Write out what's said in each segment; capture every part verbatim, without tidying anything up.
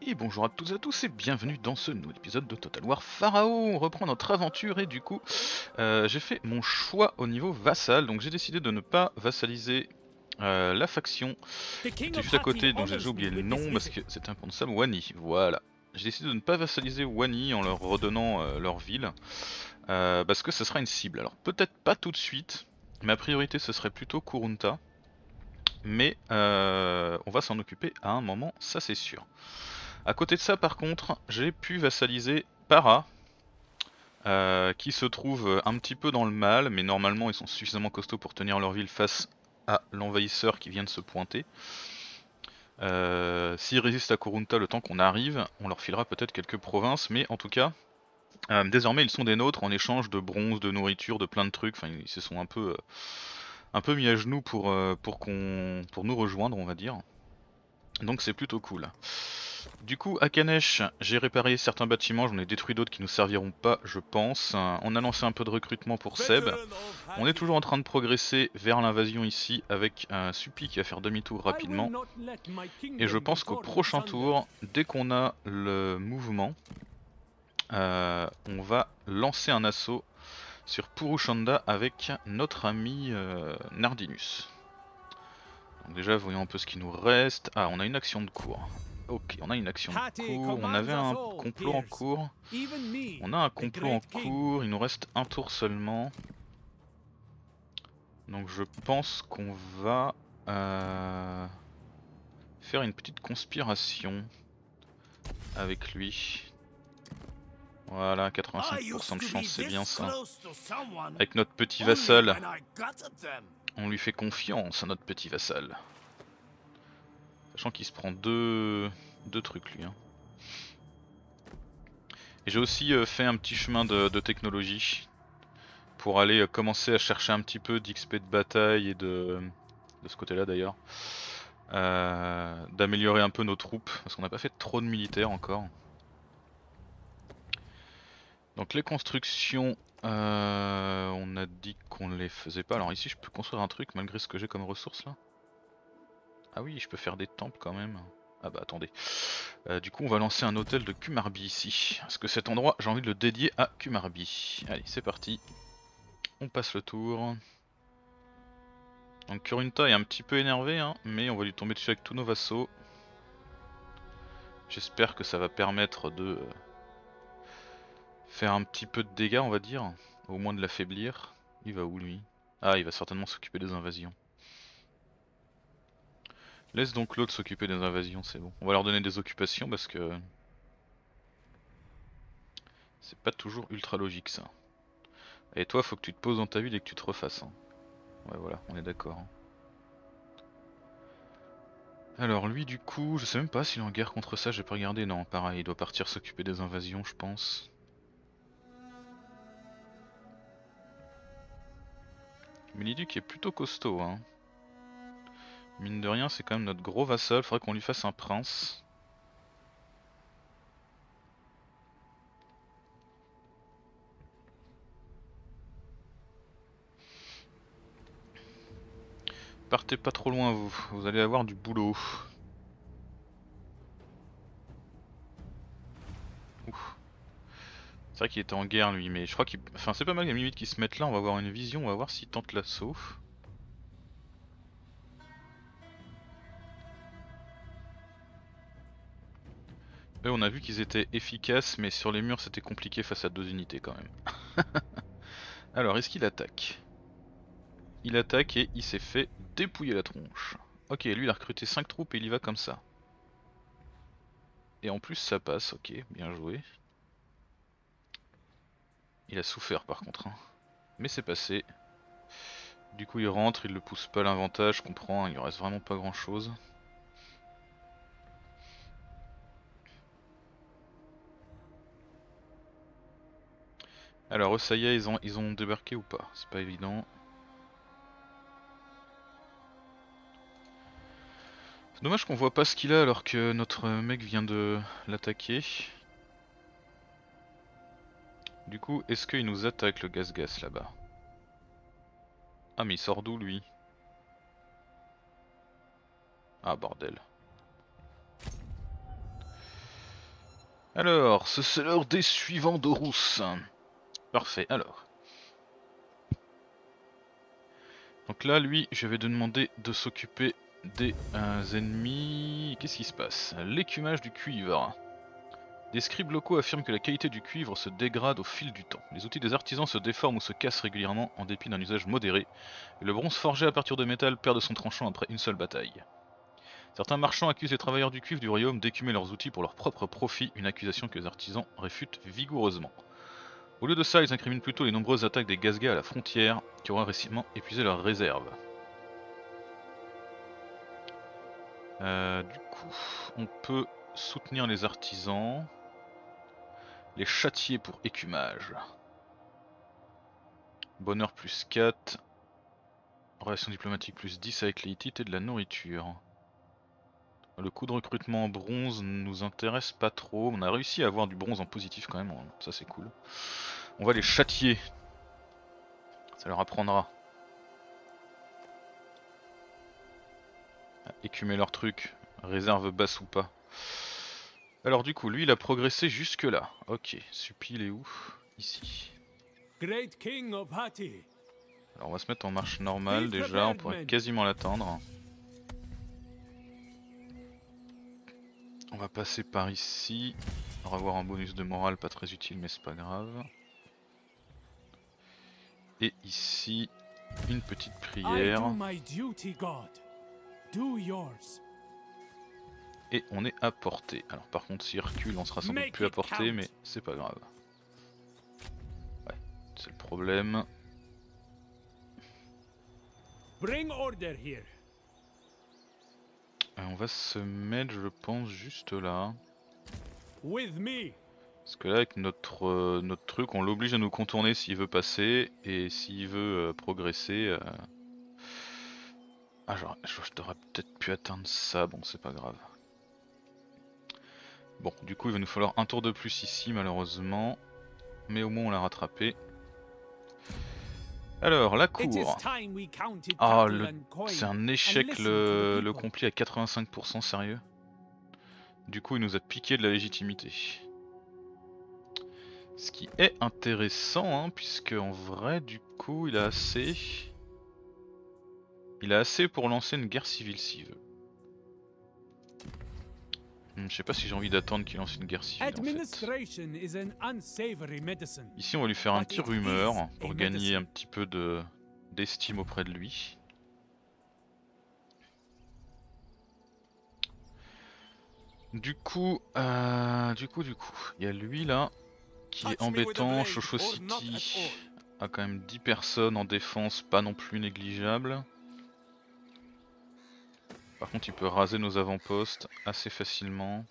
Et bonjour à toutes et à tous et bienvenue dans ce nouvel épisode de Total War Pharaon. On reprend notre aventure et du coup euh, j'ai fait mon choix au niveau vassal. Donc j'ai décidé de ne pas vassaliser euh, la faction The qui King était of juste à Hati côté, dont j'ai déjà honors me oublié le with this nom parce visit. que c'était imprononçable, Wani. Voilà. J'ai décidé de ne pas vassaliser Wani en leur redonnant euh, leur ville euh, parce que ce sera une cible. Alors peut-être pas tout de suite, ma priorité ce serait plutôt Kurunta. Mais euh, on va s'en occuper à un moment, ça c'est sûr. À côté de ça, par contre, j'ai pu vassaliser Para, euh, qui se trouve un petit peu dans le mal, mais normalement ils sont suffisamment costauds pour tenir leur ville face à l'envahisseur qui vient de se pointer. Euh, S'ils résistent à Kurunta le temps qu'on arrive, on leur filera peut-être quelques provinces, mais en tout cas, euh, désormais ils sont des nôtres en échange de bronze, de nourriture, de plein de trucs. Enfin, ils se sont un peu, euh, un peu mis à genoux pour, euh, pour, qu'on, pour nous rejoindre, on va dire. Donc c'est plutôt cool. Du coup, à Kanesh, j'ai réparé certains bâtiments, j'en ai détruit d'autres qui nous serviront pas, je pense. On a lancé un peu de recrutement pour Seb. Veteran of On est toujours en Hati, train de progresser vers l'invasion ici avec un Suppi qui va faire demi-tour I will rapidement. not let my Et je kingdom be pense qu'au torn prochain asunder. tour, dès qu'on a le mouvement, euh, on va lancer un assaut sur Purushanda avec notre ami euh, Nardinus. Donc déjà, voyons un peu ce qui nous reste. Ah, on a une action de cours. Ok, on a une action de Hati cours. On commands avait us un all, complot en peers. cours. Even me, On a un the complot en great king. cours. Il nous reste un tour seulement. Donc je pense qu'on va euh, faire une petite conspiration avec lui. Voilà, I quatre-vingt-cinq pour cent used de to be chance, c'est bien this ça. close to someone Avec notre petit only vassal, when I got at them. on lui fait confiance à notre petit vassal. Sachant qu'il se prend deux, deux trucs lui. Hein. Et j'ai aussi euh, fait un petit chemin de, de technologie pour aller euh, commencer à chercher un petit peu d'X P de bataille et de, de ce côté là d'ailleurs. Euh, d'améliorer un peu nos troupes, parce qu'on n'a pas fait trop de militaires encore. Donc les constructions, euh, on a dit qu'on les faisait pas. Alors ici je peux construire un truc malgré ce que j'ai comme ressources là. Ah oui, je peux faire des temples quand même. Ah bah attendez. Euh, du coup on va lancer un hôtel de Kumarbi ici. Parce que cet endroit j'ai envie de le dédier à Kumarbi. Allez c'est parti. On passe le tour. Donc Kurunta est un petit peu énervé hein, mais on va lui tomber dessus avec tous nos vassaux. J'espère que ça va permettre de euh, faire un petit peu de dégâts on va dire. Au moins de l'affaiblir. Il va où lui? Ah il va certainement s'occuper des invasions. Laisse donc l'autre s'occuper des invasions, c'est bon. On va leur donner des occupations parce que c'est pas toujours ultra logique ça. Et toi faut que tu te poses dans ta ville et que tu te refasses. Hein. Ouais voilà, on est d'accord. Hein. Alors lui du coup, je sais même pas s'il est en guerre contre ça, j'ai pas regardé. Non, pareil, il doit partir s'occuper des invasions je pense. Miliduc est plutôt costaud hein. Mine de rien c'est quand même notre gros vassal, faudrait qu'on lui fasse un prince. Partez pas trop loin vous, vous allez avoir du boulot. Ouf. C'est vrai qu'il était en guerre lui, mais je crois qu'il... Enfin c'est pas mal les milites qui se mettent là, on va avoir une vision, on va voir s'il tente l'assaut. Eux on a vu qu'ils étaient efficaces, mais sur les murs c'était compliqué face à deux unités quand même. Alors est-ce qu'il attaque? Il attaque et il s'est fait dépouiller la tronche. Ok, lui il a recruté cinq troupes et il y va comme ça. Et en plus ça passe, ok, bien joué. Il a souffert par contre. Hein. Mais c'est passé. Du coup il rentre, il le pousse pas à l'inventage, je comprends, il lui reste vraiment pas grand chose. Alors eux ça y est, ils ont, ils ont débarqué ou pas? C'est pas évident. C'est dommage qu'on voit pas ce qu'il a alors que notre mec vient de l'attaquer. Du coup, est-ce qu'il nous attaque le gaz-gas là-bas? Ah mais il sort d'où lui? Ah bordel. Alors, ce c'est l'heure des suivants d'Horus. Parfait, alors. Donc là, lui, je vais demander de s'occuper des euh, ennemis. Qu'est-ce qui se passe? L'écumage du cuivre. Des scribes locaux affirment que la qualité du cuivre se dégrade au fil du temps. Les outils des artisans se déforment ou se cassent régulièrement en dépit d'un usage modéré. Et le bronze forgé à partir de métal perd de son tranchant après une seule bataille. Certains marchands accusent les travailleurs du cuivre du royaume d'écumer leurs outils pour leur propre profit, une accusation que les artisans réfutent vigoureusement. Au lieu de ça, ils incriminent plutôt les nombreuses attaques des Gazgas à la frontière, qui auraient récemment épuisé leurs réserves. Euh, du coup, on peut soutenir les artisans, les châtier pour écumage. Bonheur plus quatre, relation diplomatique plus dix avec les Hittites et de la nourriture. Le coût de recrutement en bronze nous intéresse pas trop, on a réussi à avoir du bronze en positif quand même, ça c'est cool. On va les châtier, ça leur apprendra à écumer leur truc, réserve basse ou pas. Alors du coup, lui il a progressé jusque là. Ok, Supi il est où? Ici. Great King of Hatti. Alors on va se mettre en marche normale déjà, on pourrait quasiment l'atteindre. On va passer par ici. On va avoir un bonus de morale pas très utile mais c'est pas grave. Et ici, une petite prière. Et on est à portée. Alors par contre s'il recule on sera sans doute plus à portée mais c'est pas grave. Ouais, c'est le problème. Bring order here. On va se mettre je pense juste là. With me. Parce que là avec notre, euh, notre truc on l'oblige à nous contourner s'il veut passer. Et s'il veut euh, progresser... Euh... Ah genre, je devrais peut-être pu atteindre ça, bon c'est pas grave. Bon du coup il va nous falloir un tour de plus ici malheureusement. Mais au moins on l'a rattrapé. Alors la cour. Ah le... c'est un échec le, le complet à quatre-vingt-cinq pour cent sérieux. Du coup il nous a piqué de la légitimité. Ce qui est intéressant hein, puisque en vrai du coup il a assez... Il a assez pour lancer une guerre civile s'il veut. Hmm, je sais pas si j'ai envie d'attendre qu'il lance une guerre civile en fait. Ici on va lui faire un petit rumeur pour gagner un petit peu de d'estime auprès de lui. Du coup, euh, du coup, du coup, il y a lui là qui est embêtant. Shosho City a quand même dix personnes en défense, pas non plus négligeable. Par contre, il peut raser nos avant-postes assez facilement.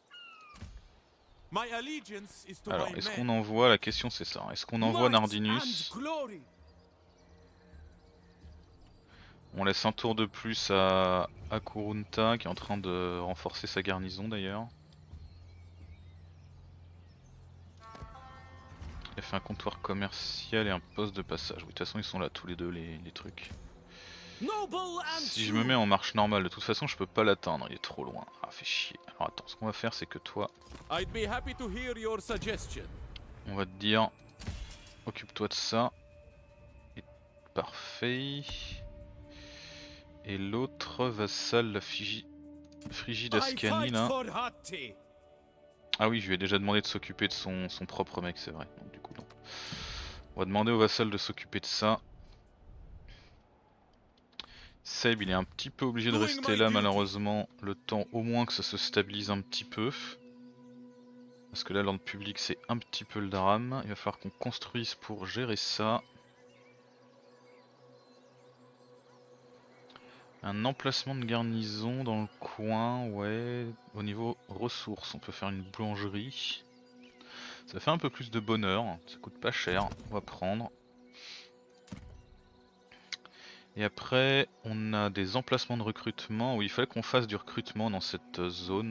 Alors, est-ce qu'on envoie, la question c'est ça, est-ce qu'on envoie Nardinus? On laisse un tour de plus à, à Kurunta qui est en train de renforcer sa garnison d'ailleurs. Il a fait un comptoir commercial et un poste de passage. Oui, de toute façon ils sont là tous les deux les, les trucs. Si je me mets en marche normale, de toute façon je peux pas l'atteindre, il est trop loin. Ah fait chier. Alors attends, ce qu'on va faire c'est que toi... On va te dire... Occupe-toi de ça. Et... Parfait. Et l'autre vassal, la Figi... Frigide Ascani là. Ah oui, je lui ai déjà demandé de s'occuper de son, son propre mec, c'est vrai. Donc du coup non. On va demander au vassal de s'occuper de ça. Seb il est un petit peu obligé de rester là malheureusement, le temps au moins que ça se stabilise un petit peu. Parce que là l'ordre public c'est un petit peu le drame, il va falloir qu'on construise pour gérer ça. Un emplacement de garnison dans le coin, ouais, au niveau ressources, on peut faire une boulangerie. Ça fait un peu plus de bonheur, ça coûte pas cher, on va prendre. Et après, on a des emplacements de recrutement où il fallait qu'on fasse du recrutement dans cette zone.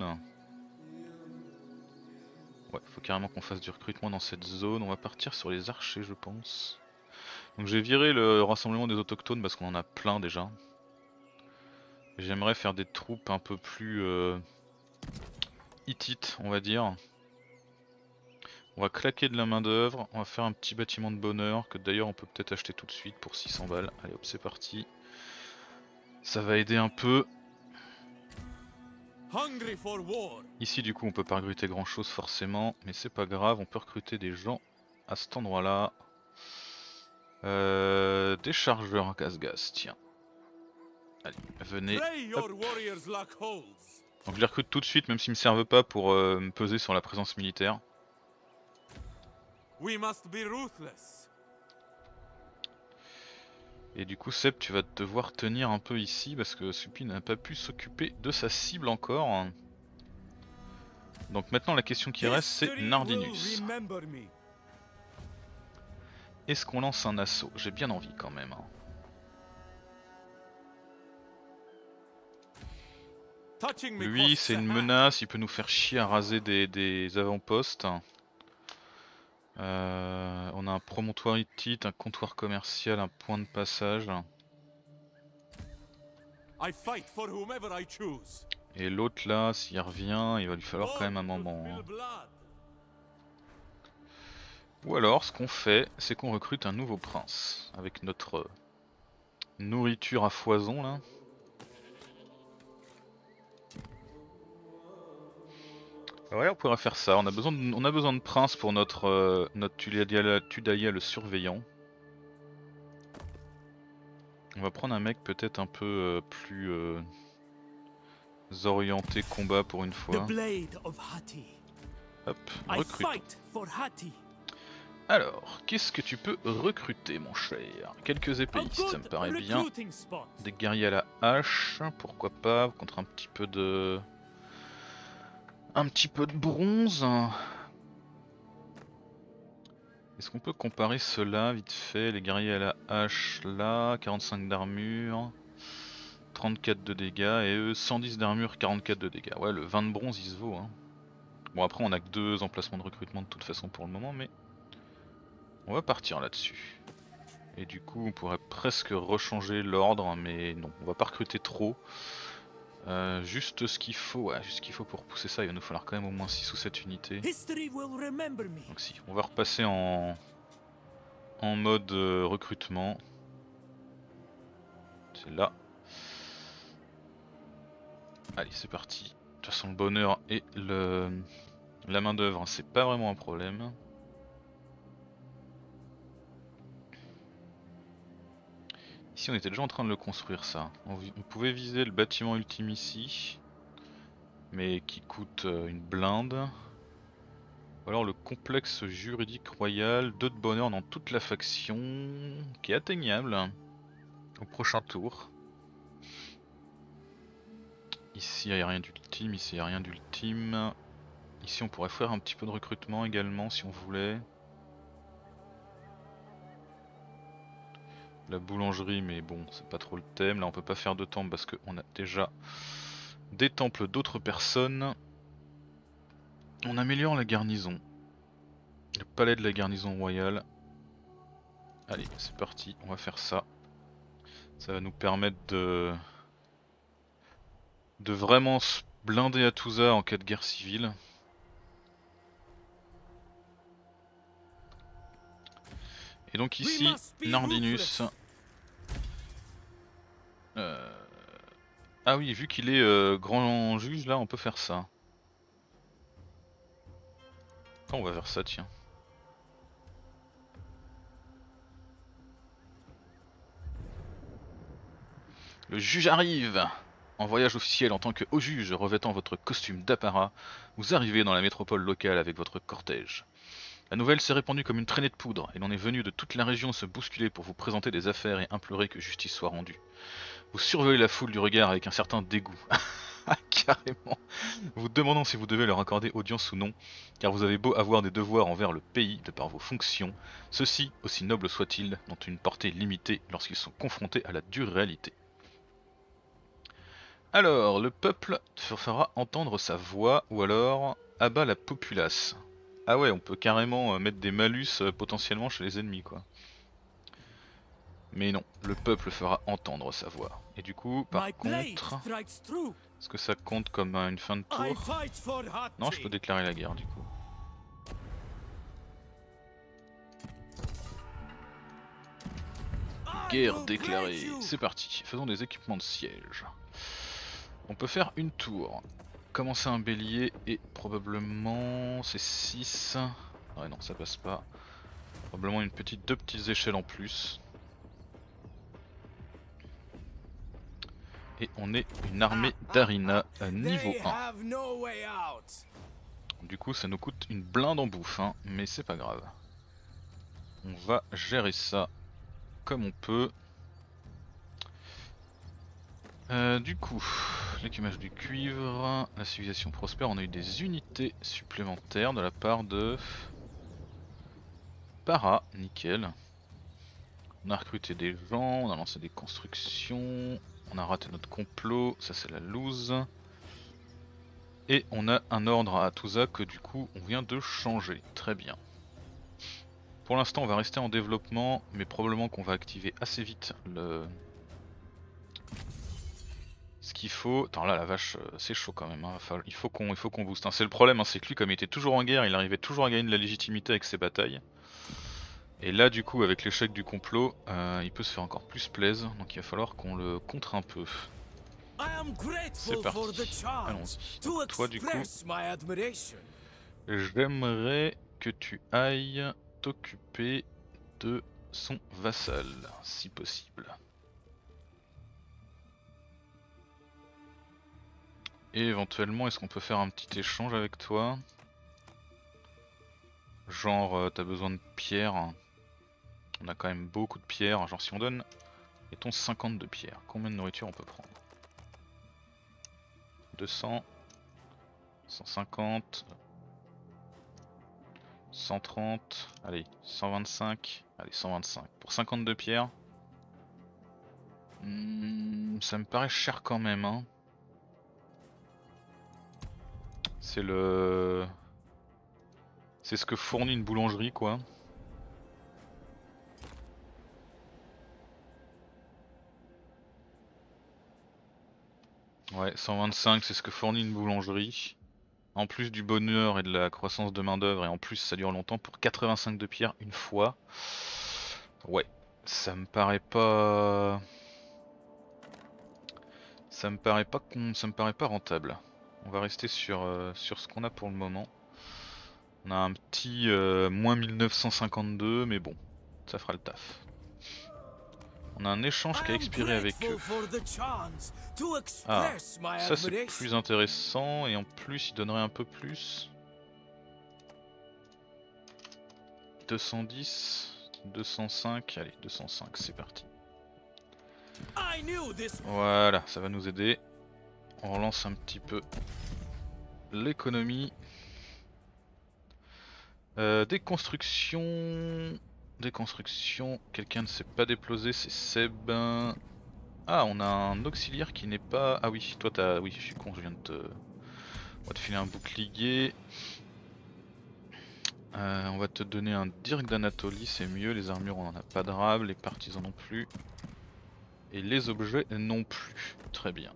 Ouais, il faut carrément qu'on fasse du recrutement dans cette zone. On va partir sur les archers, je pense. Donc j'ai viré le rassemblement des autochtones parce qu'on en a plein déjà. J'aimerais faire des troupes un peu plus euh, hittites, on va dire. On va claquer de la main d'œuvre, on va faire un petit bâtiment de bonheur que d'ailleurs on peut peut-être acheter tout de suite pour six cents balles. Allez hop, c'est parti. Ça va aider un peu. Hungry for war. Ici du coup on peut pas recruter grand chose forcément, mais c'est pas grave, on peut recruter des gens à cet endroit là. Euh, des chargeurs à casse-gaz, tiens. Allez, venez. Pray Hop. your warriors' luck holds. Donc je les recrute tout de suite même s'ils me servent pas pour euh, me peser sur la présence militaire. We must be ruthless. Et du coup Seb tu vas devoir tenir un peu ici parce que Supi n'a pas pu s'occuper de sa cible encore. Donc maintenant la question qui reste c'est History Nardinus. will remember me. Est-ce qu'on lance un assaut? J'ai bien envie quand même. Hein. Touching me Lui costs c'est a une hand. menace, il peut nous faire chier à raser des, des avant-postes. Euh, on a un promontoire hittite, un comptoir commercial, un point de passage. I fight for whomever I choose. Et l'autre là, s'il revient, il va lui falloir quand même un moment. Hein. Ou alors ce qu'on fait, c'est qu'on recrute un nouveau prince. Avec notre nourriture à foison là. Ouais, on pourrait faire ça. On a besoin de, on a besoin de prince pour notre, euh, notre Tudaya, Tudaya le surveillant. On va prendre un mec peut-être un peu euh, plus euh, orienté combat pour une fois. Hop, recrute. Alors, qu'est-ce que tu peux recruter mon cher? Quelques épéistes, ça me paraît bien. Des guerriers à la hache, pourquoi pas, contre un petit peu de... Un petit peu de bronze. Est-ce qu'on peut comparer cela vite fait? Les guerriers à la hache là, quarante-cinq d'armure, trente-quatre de dégâts et eux cent dix d'armure, quarante-quatre de dégâts. Ouais, le vingt de bronze il se vaut. Hein. Bon après on a que deux emplacements de recrutement de toute façon pour le moment, mais on va partir là-dessus. Et du coup on pourrait presque rechanger l'ordre, mais non, on va pas recruter trop. Euh, juste ce qu'il faut, ouais, juste ce qu'il faut pour pousser ça, il va nous falloir quand même au moins six ou sept unités. Donc si, on va repasser en, en mode euh, recrutement. C'est là. Allez, c'est parti. De toute façon, le bonheur et le, la main d'œuvre, c'est pas vraiment un problème. Ici, on était déjà en train de le construire, ça. On, on pouvait viser le bâtiment ultime ici, mais qui coûte euh, une blinde. Ou alors le complexe juridique royal, deux de bonheur dans toute la faction, qui est atteignable au prochain tour. Ici il n'y a rien d'ultime, ici il n'y a rien d'ultime. Ici on pourrait faire un petit peu de recrutement également si on voulait. La boulangerie, mais bon c'est pas trop le thème, là on peut pas faire de temple parce qu'on a déjà des temples d'autres personnes. On améliore la garnison. Le palais de la garnison royale. Allez, c'est parti, on va faire ça. Ça va nous permettre de... de vraiment se blinder à Touza en cas de guerre civile. Et donc ici, Nardinus... Euh... Ah oui, vu qu'il est euh, grand juge, là on peut faire ça. Quand on va faire ça, tiens. Le juge arrive! En voyage officiel en tant que haut juge revêtant votre costume d'apparat, vous arrivez dans la métropole locale avec votre cortège. La nouvelle s'est répandue comme une traînée de poudre et l'on est venu de toute la région se bousculer pour vous présenter des affaires et implorer que justice soit rendue. Vous surveillez la foule du regard avec un certain dégoût. Carrément. Vous demandant si vous devez leur accorder audience ou non, car vous avez beau avoir des devoirs envers le pays de par vos fonctions, ceux-ci, aussi nobles soient-ils, n'ont une portée limitée lorsqu'ils sont confrontés à la dure réalité. Alors, le peuple fera entendre sa voix ou alors abat la populace. Ah ouais, on peut carrément mettre des malus potentiellement chez les ennemis quoi. Mais non, le peuple fera entendre sa voix. Et du coup, par contre, est-ce que ça compte comme une fin de tour? Non, je peux déclarer la guerre du coup. Guerre déclarée. C'est parti, faisons des équipements de siège. On peut faire une tour. Commencer un bélier et probablement c'est six. Ouais non ça passe pas. Probablement une petite, deux petites échelles en plus. Et on est une armée d'Arina à niveau un. Du coup ça nous coûte une blinde en bouffe hein, mais c'est pas grave. On va gérer ça comme on peut. Euh, du coup, l'écumage du cuivre, la civilisation prospère, on a eu des unités supplémentaires de la part de Para, nickel. On a recruté des gens, on a lancé des constructions, on a raté notre complot, ça c'est la loose. Et on a un ordre à Atusa que du coup on vient de changer, très bien. Pour l'instant on va rester en développement, mais probablement qu'on va activer assez vite le... ce qu'il faut. Attends là la vache c'est chaud quand même, hein. Enfin, il faut qu'on il faut qu'on booste. Hein. C'est le problème, hein, c'est que lui comme il était toujours en guerre, il arrivait toujours à gagner de la légitimité avec ses batailles. Et là du coup avec l'échec du complot, euh, il peut se faire encore plus plaise, donc il va falloir qu'on le contre un peu. C'est parti, allons-y. Toi du coup, j'aimerais que tu ailles t'occuper de son vassal, si possible. Et éventuellement, est-ce qu'on peut faire un petit échange avec toi? Genre, euh, t'as besoin de pierres. On a quand même beaucoup de pierres. Genre, si on donne, mettons cinquante de pierres, combien de nourriture on peut prendre? deux cents, cent cinquante, cent trente, allez, cent vingt-cinq, allez, cent vingt-cinq. Pour cinquante-deux pierres, hmm, ça me paraît cher quand même, hein. C'est le... C'est ce que fournit une boulangerie, quoi. Ouais, cent vingt-cinq, c'est ce que fournit une boulangerie. En plus du bonheur et de la croissance de main d'œuvre, et en plus ça dure longtemps pour quatre-vingt-cinq de pierre une fois. Ouais, ça me paraît pas... Ça me paraît pas con... ça me paraît pas rentable. On va rester sur, euh, sur ce qu'on a pour le moment. On a un petit euh, moins mille neuf cent cinquante-deux, mais bon, ça fera le taf. On a un échange qui a expiré avec eux. Ah, ça c'est plus intéressant et en plus il donnerait un peu plus. deux cent dix, deux cent cinq, allez deux cent cinq c'est parti. Voilà, ça va nous aider. On relance un petit peu l'économie. Euh, des constructions... Des constructions, quelqu'un ne s'est pas déplacé, c'est Seb. Ah, on a un auxiliaire qui n'est pas... Ah oui, toi t'as... Oui, je suis con, je viens de te... On va te filer un bouclier. Euh, on va te donner un Dirk d'Anatolie, c'est mieux. Les armures, on en a pas de rab, les partisans non plus. Et les objets non plus. Très bien.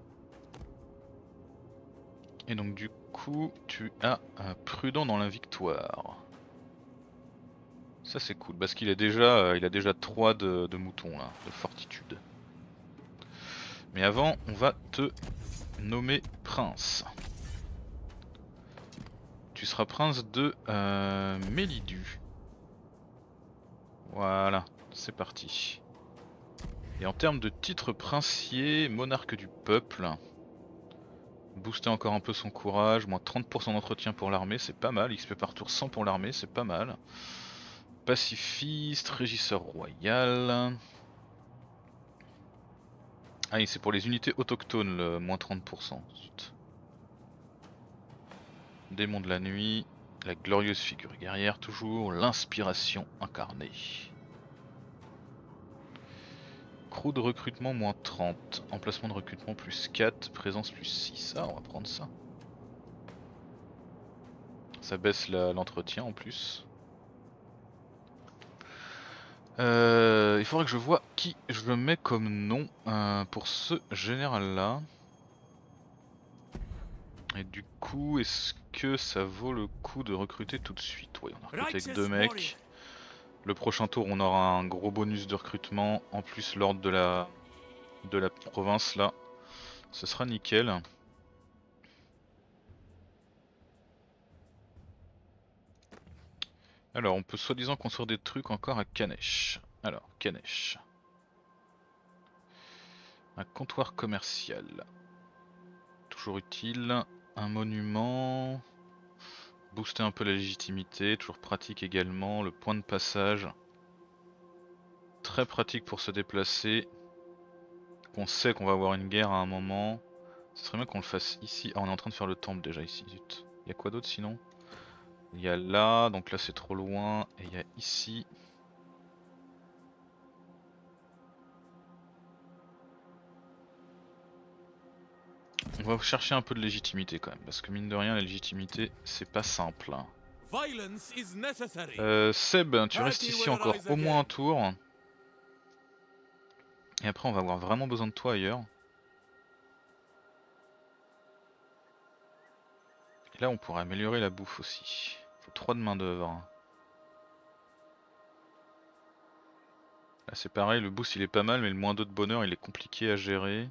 Et donc du coup, tu as un prudent dans la victoire. Ça c'est cool, parce qu'il a déjà, euh, il a déjà trois de, de moutons là, de fortitude. Mais avant, on va te nommer prince. Tu seras prince de euh, Mélidu. Voilà, c'est parti. Et en termes de titre princier, monarque du peuple. Booster encore un peu son courage, moins trente pour cent d'entretien pour l'armée, c'est pas mal. X P par tour cent pour l'armée, c'est pas mal. Pacifiste, régisseur royal. Ah, et c'est pour les unités autochtones le moins trente pour cent. Ensuite. Démon de la nuit, la glorieuse figure guerrière toujours, l'inspiration incarnée. Crew de recrutement moins trente, emplacement de recrutement plus quatre, présence plus six. Ah, on va prendre ça. Ça baisse l'entretien en plus. Euh, il faudrait que je vois qui je mets comme nom euh, pour ce général là. Et du coup, est-ce que... que ça vaut le coup de recruter tout de suite? Oui, on a recruté avec deux mecs. Le prochain tour on aura un gros bonus de recrutement, en plus l'ordre de la, de la province là, ce sera nickel. Alors on peut soi-disant construire des trucs encore à Kanesh. Alors Kanesh. Un comptoir commercial. Toujours utile. Un monument. Booster un peu la légitimité, toujours pratique également. Le point de passage. Très pratique pour se déplacer. On sait qu'on va avoir une guerre à un moment. Ce serait bien qu'on le fasse ici. Ah, on est en train de faire le temple déjà ici. Zut. Il y a quoi d'autre sinon? Il y a là, donc là c'est trop loin. Et il y a ici. On va chercher un peu de légitimité quand même, parce que mine de rien la légitimité c'est pas simple. Euh, Seb, tu restes ici encore au moins un tour. Et après on va avoir vraiment besoin de toi ailleurs. Et là on pourrait améliorer la bouffe aussi. Faut trois de main d'œuvre. Là c'est pareil, le boost il est pas mal mais le moins deux de bonheur il est compliqué à gérer.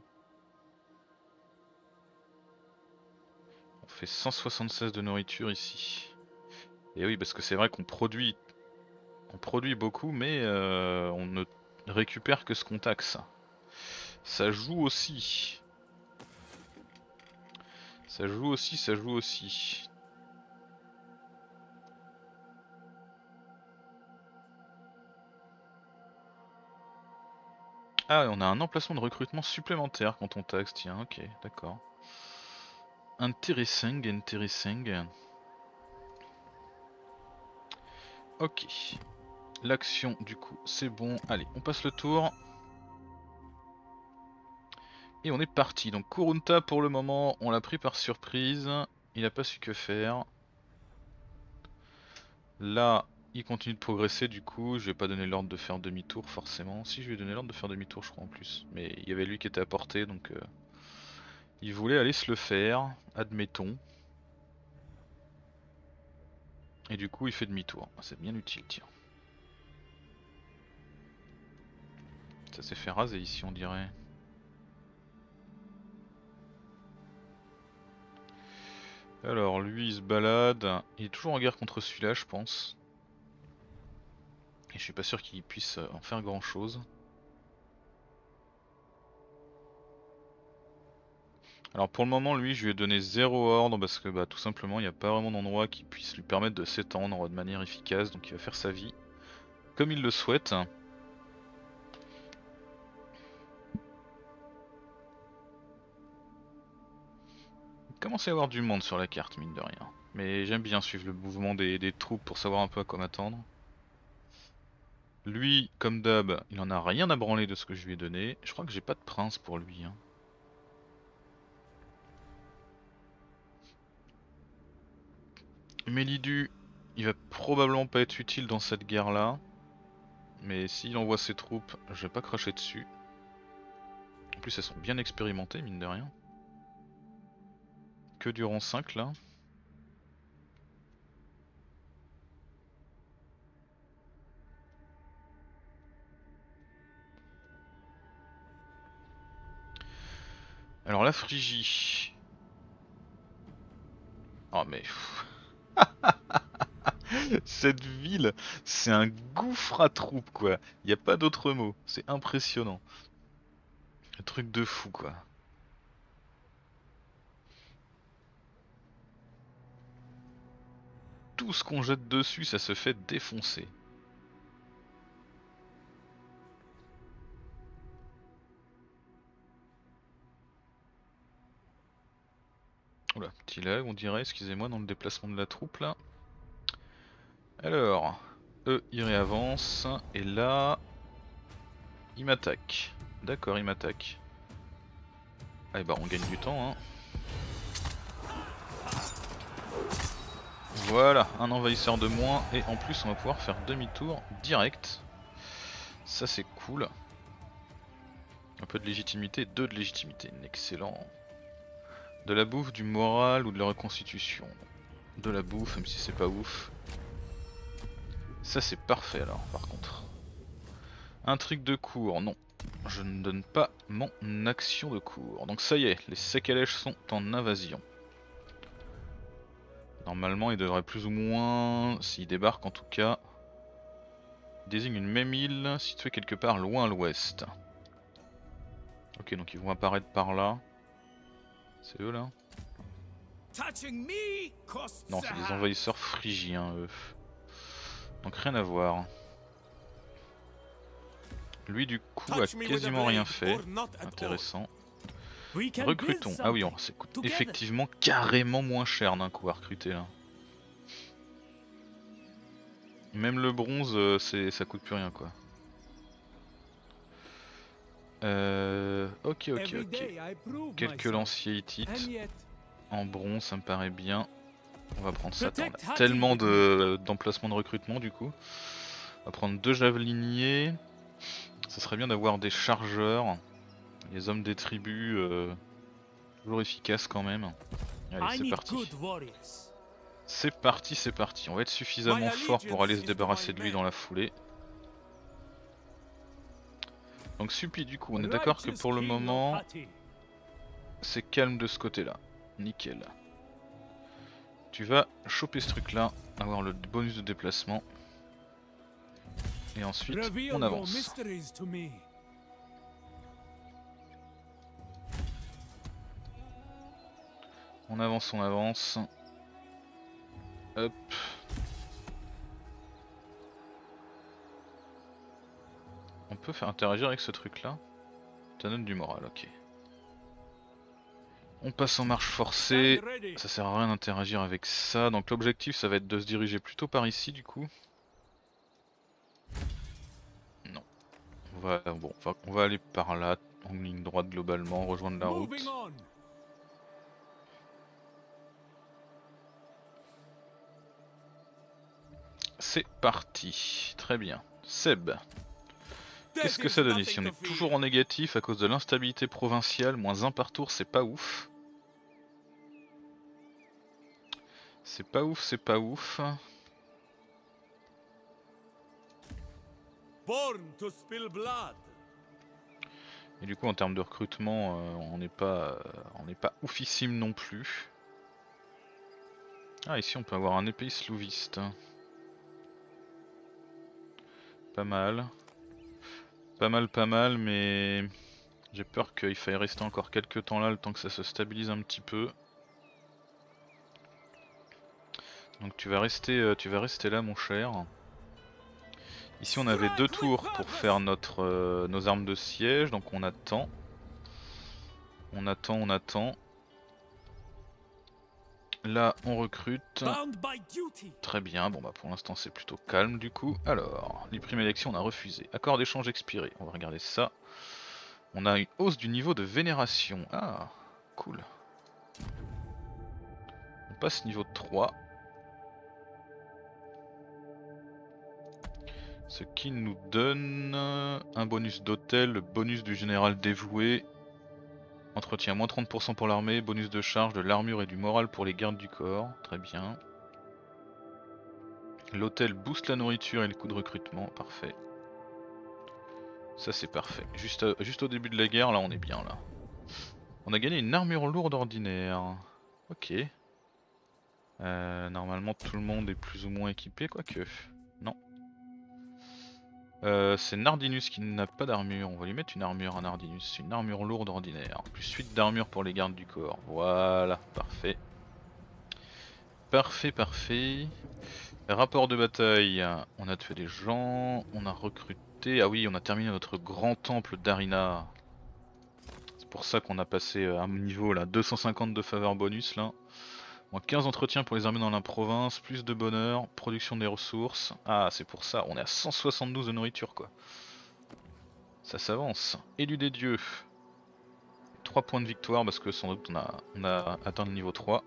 On fait cent soixante-seize de nourriture ici. Et oui parce que c'est vrai qu'on produit on produit beaucoup mais euh, on ne récupère que ce qu'on taxe. Ça joue aussi. Ça joue aussi, ça joue aussi. Ah, on a un emplacement de recrutement supplémentaire quand on taxe, tiens, ok, d'accord. Intéressant, intéressant. Ok. L'action, du coup, c'est bon. Allez, on passe le tour. Et on est parti. Donc Kurunta, pour le moment, on l'a pris par surprise. Il n'a pas su que faire. Là, il continue de progresser, du coup. Je vais pas donner l'ordre de faire demi-tour, forcément. Si, je vais donner l'ordre de faire demi-tour, je crois, en plus. Mais il y avait lui qui était à portée, donc... Euh... Il voulait aller se le faire, admettons. Et du coup il fait demi-tour. C'est bien utile, tiens. Ça s'est fait raser ici on dirait. Alors lui il se balade. Il est toujours en guerre contre celui-là je pense. Et je suis pas sûr qu'il puisse en faire grand chose. Alors pour le moment lui je lui ai donné zéro ordre parce que bah tout simplement il n'y a pas vraiment d'endroit qui puisse lui permettre de s'étendre de manière efficace. Donc il va faire sa vie comme il le souhaite. Il commence à y avoir du monde sur la carte mine de rien. Mais j'aime bien suivre le mouvement des, des troupes pour savoir un peu à quoi m'attendre. Lui, comme d'hab, il en a rien à branler de ce que je lui ai donné. Je crois que j'ai pas de prince pour lui. Hein. Mélidu, il va probablement pas être utile dans cette guerre là. Mais s'il envoie ses troupes, je vais pas cracher dessus. En plus elles sont bien expérimentées mine de rien. Que du rang cinq là. Alors la Phrygie. Oh mais... Cette ville, c'est un gouffre à troupes quoi. Y a pas d'autre mot. C'est impressionnant. Un truc de fou quoi. Tout ce qu'on jette dessus, ça se fait défoncer. Oula, petit lag on dirait, excusez-moi, dans le déplacement de la troupe là. Alors, eux ils réavancent, et là, ils m'attaquent. D'accord, ils m'attaquent. Ah et bah on gagne du temps hein. Voilà, un envahisseur de moins, et en plus on va pouvoir faire demi-tour direct. Ça c'est cool. Un peu de légitimité, deux de légitimité, excellent. De la bouffe, du moral ou de la reconstitution. De la bouffe, même si c'est pas ouf. Ça c'est parfait alors par contre. Intrigue de cours, non. Je ne donne pas mon action de cours. Donc ça y est, les Sacalèches sont en invasion. Normalement ils devraient plus ou moins, s'ils débarquent en tout cas, désigne une même île située quelque part loin à l'ouest. Ok, donc ils vont apparaître par là. C'est eux là? Non, c'est des envahisseurs phrygiens eux. Donc rien à voir. Lui du coup a quasiment rien fait. Intéressant. Recrutons. Ah oui, on ça coûte effectivement carrément moins cher d'un coup à recruter là. Même le bronze, euh, ça coûte plus rien quoi. Euh, ok ok ok. Quelques lanciers hittites. En bronze ça me paraît bien. On va prendre ça. Attends, on a tellement d'emplacements de, de recrutement du coup. On va prendre deux javeliniers. Ça serait bien d'avoir des chargeurs. Les hommes des tribus, euh, toujours efficaces quand même. Allez, c'est parti. C'est parti, c'est parti. On va être suffisamment fort pour aller se débarrasser de lui dans la foulée. Donc Suppi, du coup, on est d'accord que pour le moment, c'est calme de ce côté-là. Nickel. Tu vas choper ce truc-là, avoir le bonus de déplacement. Et ensuite, on avance. On avance, on avance. Hop. On peut faire interagir avec ce truc-là. Ça donne du moral, ok. On passe en marche forcée. Ça sert à rien d'interagir avec ça. Donc l'objectif, ça va être de se diriger plutôt par ici, du coup. Non. On va, bon, on va, on va aller par là, en ligne droite globalement, rejoindre la route. C'est parti, très bien. Seb, qu'est-ce que ça donne ici? On est toujours en négatif à cause de l'instabilité provinciale, moins un par tour, c'est pas ouf. C'est pas ouf, c'est pas ouf. Et du coup en termes de recrutement, euh, on n'est pas, euh, on n'est pas oufissime non plus. Ah ici on peut avoir un épée slouviste. Pas mal. Pas mal, pas mal, mais j'ai peur qu'il faille rester encore quelques temps là, le temps que ça se stabilise un petit peu. Donc tu vas rester, tu vas rester là mon cher. Ici on avait deux tours pour faire notre, euh, nos armes de siège, donc on attend. On attend, on attend. Là on recrute. Très bien, bon bah pour l'instant c'est plutôt calme du coup. Alors, les primes élections on a refusé. Accord d'échange expiré, on va regarder ça. On a une hausse du niveau de vénération. Ah, cool. On passe niveau trois. Ce qui nous donne un bonus d'hôtel, le bonus du général dévoué. Entretien moins trente pour cent pour l'armée, bonus de charge, de l'armure et du moral pour les gardes du corps. Très bien. L'hôtel booste la nourriture et les coûts de recrutement. Parfait. Ça c'est parfait. Juste, à, juste au début de la guerre, là on est bien là. On a gagné une armure lourde ordinaire. Ok. Euh, normalement tout le monde est plus ou moins équipé, quoique. Non. Euh, c'est Nardinus qui n'a pas d'armure, on va lui mettre une armure à Nardinus, une armure lourde ordinaire, plus huit d'armure pour les gardes du corps, voilà, parfait. Parfait, parfait. Rapport de bataille, on a tué des gens, on a recruté, ah oui on a terminé notre grand temple d'Arina. C'est pour ça qu'on a passé un niveau là, deux cent cinquante de faveur bonus là. Moins quinze entretiens pour les armées dans la province, plus de bonheur, production des ressources. Ah c'est pour ça, on est à cent soixante-douze de nourriture quoi. Ça s'avance. Élu des dieux. trois points de victoire parce que sans doute on a, on a atteint le niveau trois.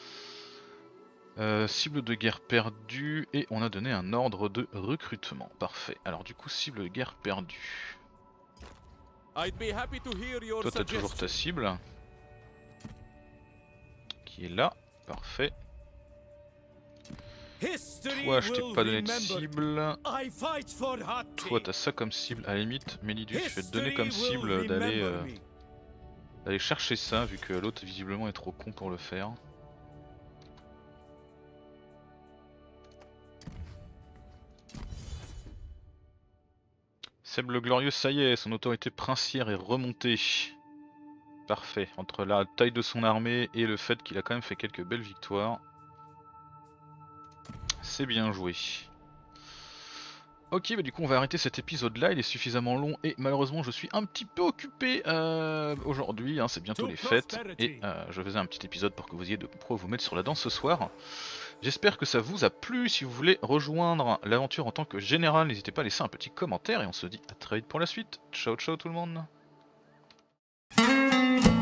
Euh, cible de guerre perdue et on a donné un ordre de recrutement. Parfait. Alors du coup cible de guerre perdue. Toi t'as toujours ta cible. Qui est là. Parfait. Toi, je t'ai pas donné de cible. Toi, t'as ça comme cible. À la limite, Mélidus, je vais te donner comme cible d'aller euh, d'aller chercher ça, vu que l'autre visiblement est trop con pour le faire. Seb le Glorieux, ça y est, son autorité princière est remontée. Parfait, entre la taille de son armée et le fait qu'il a quand même fait quelques belles victoires. C'est bien joué. Ok, bah du coup on va arrêter cet épisode là, il est suffisamment long et malheureusement je suis un petit peu occupé euh, aujourd'hui, hein, c'est bientôt les fêtes et euh, je faisais un petit épisode pour que vous ayez de quoi vous mettre sur la dent ce soir. J'espère que ça vous a plu, si vous voulez rejoindre l'aventure en tant que général, n'hésitez pas à laisser un petit commentaire et on se dit à très vite pour la suite. Ciao ciao tout le monde.